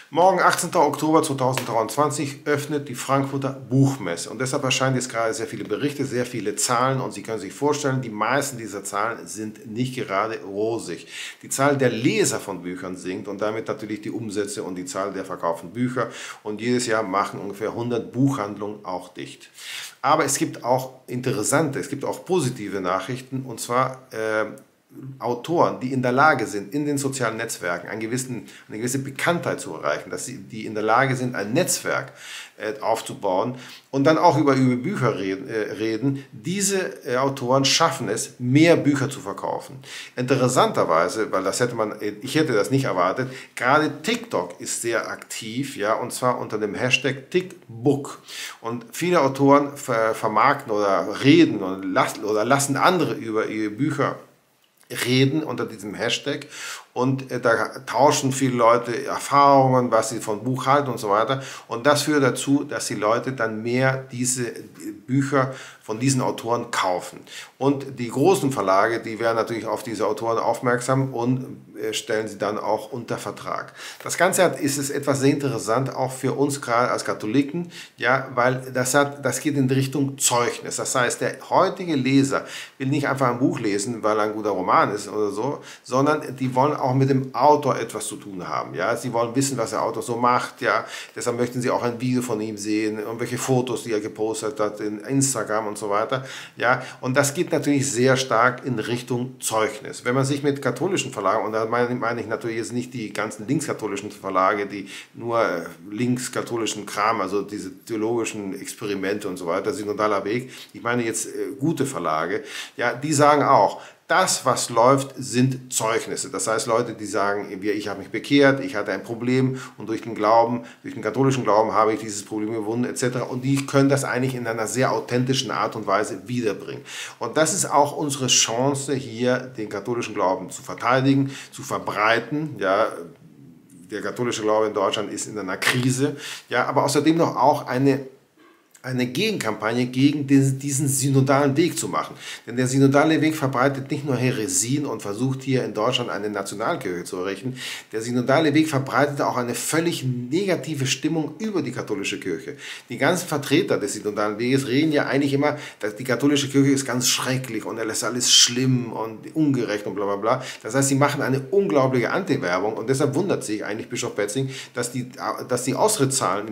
Morgen, 18. Oktober 2023, öffnet die Frankfurter Buchmesse und deshalb erscheinen jetzt gerade sehr viele Berichte, sehr viele Zahlen und Sie können sich vorstellen, die meisten dieser Zahlen sind nicht gerade rosig. Die Zahl der Leser von Büchern sinkt und damit natürlich die Umsätze und die Zahl der verkauften Bücher und jedes Jahr machen ungefähr 100 Buchhandlungen auch dicht. Aber es gibt auch interessante, es gibt auch positive Nachrichten und zwar Autoren, die in der Lage sind, in den sozialen Netzwerken eine gewisse Bekanntheit zu erreichen, die in der Lage sind, ein Netzwerk aufzubauen und dann auch über Bücher reden. Diese Autoren schaffen es, mehr Bücher zu verkaufen. Interessanterweise, weil ich hätte das nicht erwartet, gerade TikTok ist sehr aktiv, ja, und zwar unter dem Hashtag TikBook. Und viele Autoren vermarkten oder reden oder lassen andere über ihre Bücher reden unter diesem Hashtag und da tauschen viele Leute Erfahrungen, was sie von Buch halten und so weiter und das führt dazu, dass die Leute dann mehr diese Bücher von diesen Autoren kaufen und die großen Verlage, die werden natürlich auf diese Autoren aufmerksam und stellen sie dann auch unter Vertrag. Das Ganze ist etwas sehr interessant, auch für uns gerade als Katholiken, ja, weil das geht in Richtung Zeugnis. Das heißt, der heutige Leser will nicht einfach ein Buch lesen, weil er ein guter Roman ist oder so, sondern die wollen auch mit dem Autor etwas zu tun haben. Ja? Sie wollen wissen, was der Autor so macht. Ja? Deshalb möchten sie auch ein Video von ihm sehen, irgendwelche Fotos, die er gepostet hat in Instagram und so weiter. Ja? Und das geht natürlich sehr stark in Richtung Zeugnis. Wenn man sich mit katholischen Verlagen, und da meine ich natürlich jetzt nicht die ganzen linkskatholischen Verlage, die nur linkskatholischen Kram, also diese theologischen Experimente und so weiter, synodaler Weg, ich meine jetzt gute Verlage, ja, die sagen auch, das, was läuft, sind Zeugnisse. Das heißt, Leute, die sagen, ich habe mich bekehrt, ich hatte ein Problem und durch den katholischen Glauben habe ich dieses Problem überwunden, etc. Und die können das eigentlich in einer sehr authentischen Art und Weise wiederbringen. Und das ist auch unsere Chance, hier den katholischen Glauben zu verteidigen, zu verbreiten. Ja, der katholische Glaube in Deutschland ist in einer Krise, ja, aber außerdem noch auch eine Gegenkampagne gegen diesen synodalen Weg zu machen. Denn der synodale Weg verbreitet nicht nur Häresien und versucht hier in Deutschland eine Nationalkirche zu errichten. Der synodale Weg verbreitet auch eine völlig negative Stimmung über die katholische Kirche. Die ganzen Vertreter des synodalen Weges reden ja eigentlich immer, dass die katholische Kirche ist ganz schrecklich und er lässt alles schlimm und ungerecht und bla bla bla. Das heißt, sie machen eine unglaubliche Anti-Werbung und deshalb wundert sich eigentlich Bischof Betzing, dass die Austrittszahlen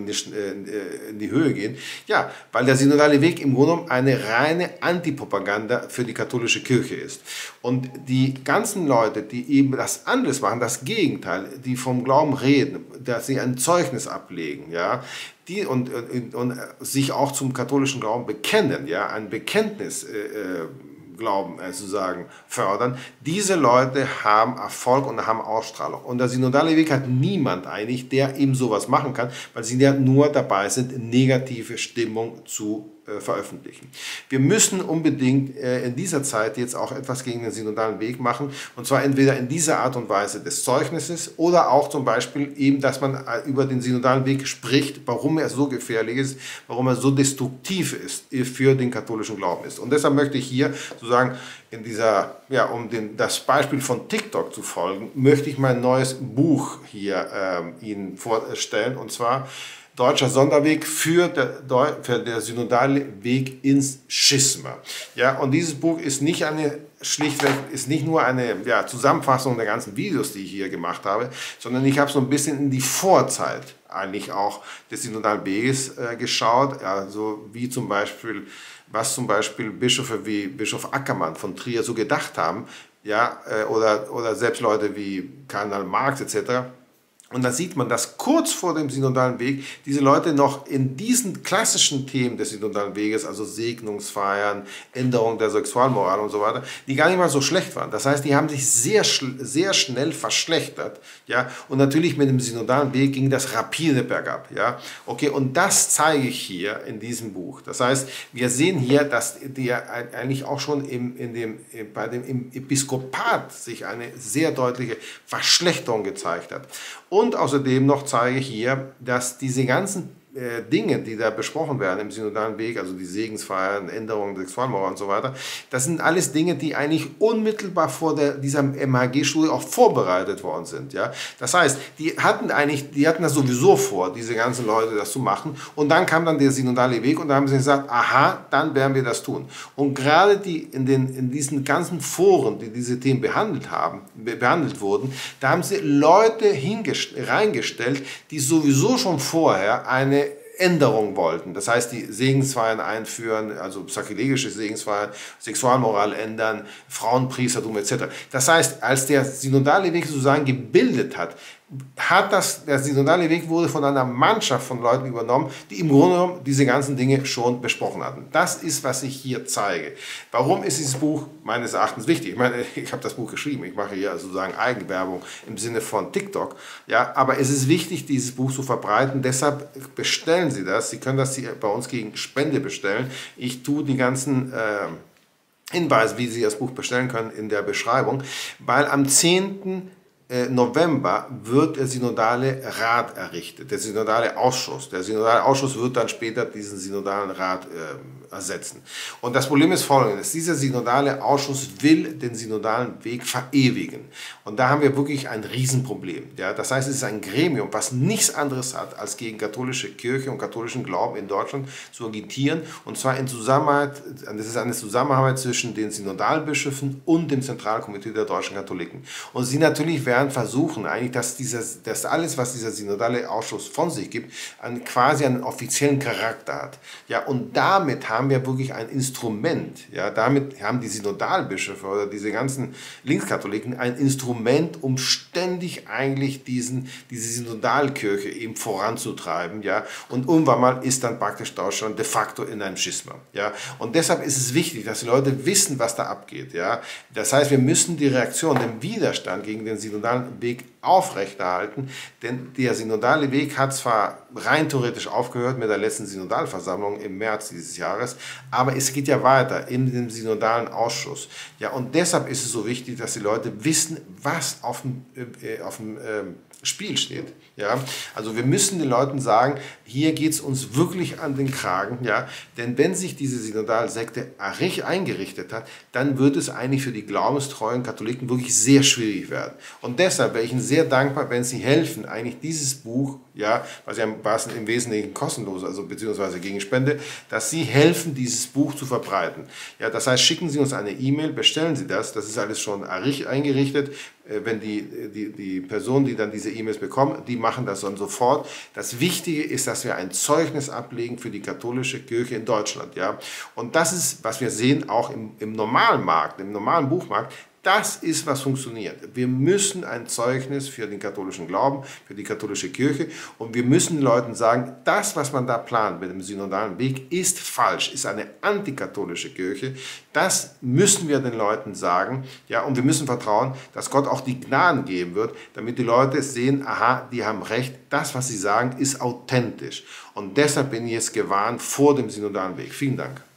in die Höhe gehen. Ja, weil der synodale Weg im Grunde genommen eine reine Antipropaganda für die katholische Kirche ist. Und die ganzen Leute, die eben das anderes machen, das Gegenteil, die vom Glauben reden, dass sie ein Zeugnis ablegen, ja, und sich auch zum katholischen Glauben bekennen, ja, ein Bekenntnis Glauben sozusagen fördern. Diese Leute haben Erfolg und haben Ausstrahlung. Und der synodale Weg hat niemand eigentlich, der eben sowas machen kann, weil sie ja nur dabei sind, negative Stimmung zu veröffentlichen. Wir müssen unbedingt in dieser Zeit jetzt auch etwas gegen den synodalen Weg machen und zwar entweder in dieser Art und Weise des Zeugnisses oder auch zum Beispiel eben, dass man über den synodalen Weg spricht, warum er so gefährlich ist, warum er so destruktiv ist für den katholischen Glauben ist. Und deshalb möchte ich hier sozusagen das Beispiel von TikTok zu folgen, möchte ich mein neues Buch hier Ihnen vorstellen und zwar Deutscher Sonderweg für der synodale Weg ins Schisma. Ja, und dieses Buch ist nicht nur eine Zusammenfassung der ganzen Videos, die ich hier gemacht habe, sondern ich habe so ein bisschen in die Vorzeit eigentlich auch des synodalen Weges geschaut, also was zum Beispiel Bischöfe wie Bischof Ackermann von Trier so gedacht haben, ja, oder selbst Leute wie Kardinal Marx etc. Und da sieht man, dass kurz vor dem synodalen Weg diese Leute noch in diesen klassischen Themen des synodalen Weges, also Segnungsfeiern, Änderung der Sexualmoral und so weiter, die gar nicht mal so schlecht waren. Das heißt, die haben sich sehr, sehr schnell verschlechtert. Ja? Und natürlich mit dem synodalen Weg ging das rapide bergab. Ja? Okay, und das zeige ich hier in diesem Buch. Das heißt, wir sehen hier, dass eigentlich auch schon im Episkopat sich eine sehr deutliche Verschlechterung gezeigt hat. Und außerdem noch zeige ich hier, dass diese ganzen Dinge, die da besprochen werden im synodalen Weg, also die Segensfeiern, Änderungen der Sexualmoral und so weiter, das sind alles Dinge, die eigentlich unmittelbar vor dieser MHG-Schule auch vorbereitet worden sind. Ja? Das heißt, die hatten das sowieso vor, diese ganzen Leute das zu machen, und dann kam dann der synodale Weg und da haben sie gesagt, aha, dann werden wir das tun. Und gerade in diesen ganzen Foren, die diese Themen behandelt wurden, da haben sie Leute reingestellt, die sowieso schon vorher eine Änderung wollten. Das heißt, die Segensfeiern einführen, also sakrilegische Segensfeiern, Sexualmoral ändern, Frauenpriestertum etc. Das heißt, als der synodale Weg sozusagen gebildet hat, der synodale Weg wurde von einer Mannschaft von Leuten übernommen, die im Grunde genommen diese ganzen Dinge schon besprochen hatten. Das ist, was ich hier zeige. Warum ist dieses Buch meines Erachtens wichtig? Ich meine, ich habe das Buch geschrieben, ich mache hier sozusagen Eigenwerbung im Sinne von TikTok, ja, aber es ist wichtig, dieses Buch zu verbreiten, deshalb bestellen Sie das. Sie können das bei uns gegen Spende bestellen. Ich tue die ganzen Hinweise, wie Sie das Buch bestellen können, in der Beschreibung, weil am 10. November wird der Synodale Rat errichtet, der Synodale Ausschuss. Der Synodale Ausschuss wird dann später diesen Synodalen Rat ersetzen. Und das Problem ist folgendes: Dieser Synodale Ausschuss will den synodalen Weg verewigen. Und da haben wir wirklich ein Riesenproblem. Ja? Das heißt, es ist ein Gremium, was nichts anderes hat, als gegen katholische Kirche und katholischen Glauben in Deutschland zu agitieren. Und zwar das ist eine Zusammenarbeit zwischen den Synodalbischöfen und dem Zentralkomitee der deutschen Katholiken. Und sie natürlich werden versuchen, eigentlich, dass alles, was dieser synodale Ausschuss von sich gibt, quasi einen offiziellen Charakter hat. Ja, und damit haben wir wirklich ein Instrument, ja, damit haben die Synodalbischöfe oder diese ganzen Linkskatholiken ein Instrument, um ständig eigentlich diese Synodalkirche eben voranzutreiben, ja, und irgendwann mal ist dann praktisch Deutschland de facto in einem Schisma, ja, und deshalb ist es wichtig, dass die Leute wissen, was da abgeht, ja, das heißt, wir müssen die Reaktion, den Widerstand gegen den synodalen Weg aufrechterhalten, denn der synodale Weg hat zwar rein theoretisch aufgehört mit der letzten Synodalversammlung im März dieses Jahres, aber es geht ja weiter in dem synodalen Ausschuss. Ja, und deshalb ist es so wichtig, dass die Leute wissen, was auf dem Spiel steht. Ja? Also wir müssen den Leuten sagen, hier geht es uns wirklich an den Kragen, ja? Denn wenn sich diese Synodalsekte eingerichtet hat, dann wird es eigentlich für die glaubenstreuen Katholiken wirklich sehr schwierig werden. Und deshalb wäre ich Ihnen sehr dankbar, wenn Sie helfen, eigentlich dieses Buch, ja, was im Wesentlichen kostenlos, also beziehungsweise gegen Spende, dass Sie helfen, dieses Buch zu verbreiten. Ja, das heißt, schicken Sie uns eine E-Mail, bestellen Sie das ist alles schon eingerichtet. Wenn die Personen, die dann diese E-Mails bekommen, die machen das dann sofort. Das Wichtige ist, dass wir ein Zeugnis ablegen für die katholische Kirche in Deutschland. Ja? Und das ist, was wir sehen, auch im normalen Markt, im normalen Buchmarkt. Das ist, was funktioniert. Wir müssen ein Zeugnis für den katholischen Glauben, für die katholische Kirche, und wir müssen den Leuten sagen, das, was man da plant mit dem synodalen Weg, ist falsch, ist eine antikatholische Kirche. Das müssen wir den Leuten sagen, ja, und wir müssen vertrauen, dass Gott auch die Gnaden geben wird, damit die Leute sehen, aha, die haben recht, das, was sie sagen, ist authentisch. Und deshalb bin ich jetzt gewarnt vor dem synodalen Weg. Vielen Dank.